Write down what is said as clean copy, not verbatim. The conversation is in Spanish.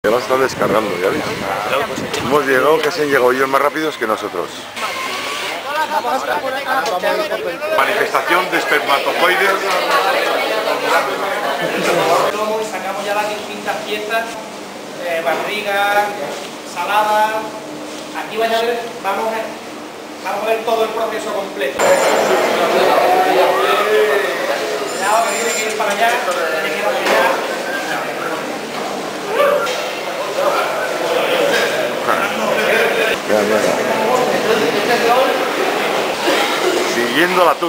Ya lo están descargando, ya ves. Hemos llegado, que se han llegado ellos más rápidos que nosotros. Manifestación de espermatozoides. Sacamos ya las distintas piezas, barriga, salada. Aquí vamos a ver todo el proceso completo. Cuidado, que tiene que ir para allá, tiene que ir para allá. Siguiendo el atún.